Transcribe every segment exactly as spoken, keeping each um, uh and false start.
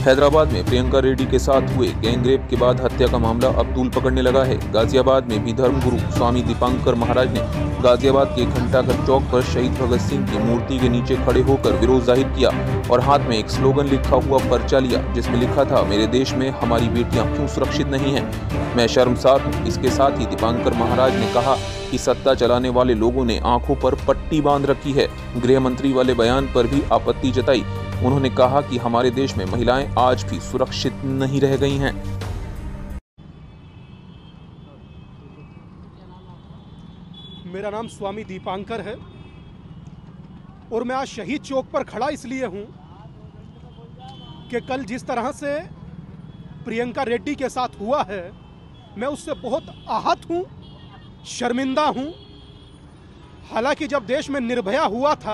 हैदराबाद में प्रियंका रेड्डी के साथ हुए गैंगरेप के बाद हत्या का मामला अब तूल पकड़ने लगा है। गाजियाबाद में भी धर्मगुरु स्वामी दीपांकर महाराज ने गाजियाबाद के घंटाघर चौक पर शहीद भगत सिंह की मूर्ति के नीचे खड़े होकर विरोध जाहिर किया और हाथ में एक स्लोगन लिखा हुआ पर्चा लिया, जिसमें लिखा था, मेरे देश में हमारी बेटियां क्यों सुरक्षित नहीं हैं, मैं शर्मसार हूँ। इसके साथ ही दीपांकर महाराज ने कहा कि सत्ता चलाने वाले लोगों ने आंखों पर पट्टी बांध रखी है। गृह मंत्री वाले बयान पर भी आपत्ति जताई। उन्होंने कहा कि हमारे देश में महिलाएं आज भी सुरक्षित नहीं रह गई हैं। मेरा नाम स्वामी दीपांकर है और मैं आज शहीद चौक पर खड़ा इसलिए हूं कि कल जिस तरह से प्रियंका रेड्डी के साथ हुआ है, मैं उससे बहुत आहत हूं, शर्मिंदा हूं। हालांकि जब देश में निर्भया हुआ था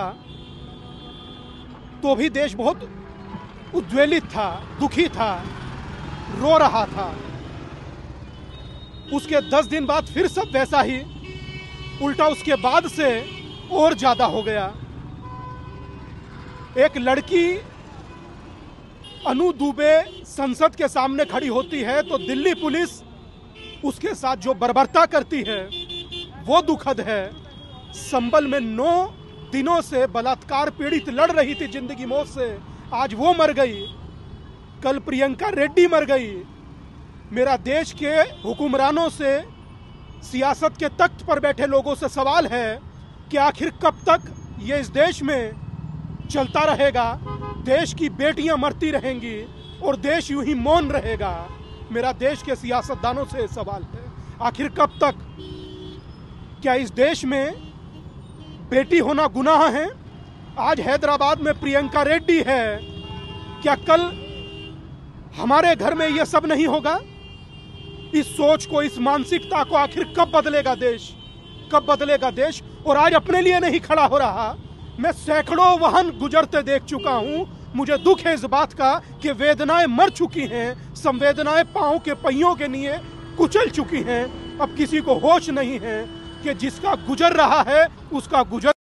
तो भी देश बहुत उद्वेलित था, दुखी था, रो रहा था। उसके दस दिन बाद फिर सब वैसा ही, उल्टा उसके बाद से और ज्यादा हो गया। एक लड़की अनु दुबे संसद के सामने खड़ी होती है तो दिल्ली पुलिस उसके साथ जो बर्बरता करती है वो दुखद है। संबल में नौ दिनों से बलात्कार पीड़ित लड़ रही थी जिंदगी मौत से, आज वो मर गई। कल प्रियंका रेड्डी मर गई। मेरा देश के हुक्मरानों से, सियासत के तख्त पर बैठे लोगों से सवाल है कि आखिर कब तक ये इस देश में चलता रहेगा। देश की बेटियां मरती रहेंगी और देश यूं ही मौन रहेगा। मेरा देश के सियासतदानों से सवाल है, आखिर कब तक? क्या इस देश में बेटी होना गुनाह है? आज हैदराबाद में प्रियंका रेड्डी है, क्या कल हमारे घर में यह सब नहीं होगा? इस सोच को, इस मानसिकता को आखिर कब बदलेगा देश? कब बदलेगा देश? और आज अपने लिए नहीं खड़ा हो रहा। मैं सैकड़ों वाहन गुजरते देख चुका हूं। मुझे दुख है इस बात का कि वेदनाएं मर चुकी हैं, संवेदनाएं पांव के पहियों के लिए कुचल चुकी हैं। अब किसी को होश नहीं है कि जिसका गुजर रहा है उसका गुजर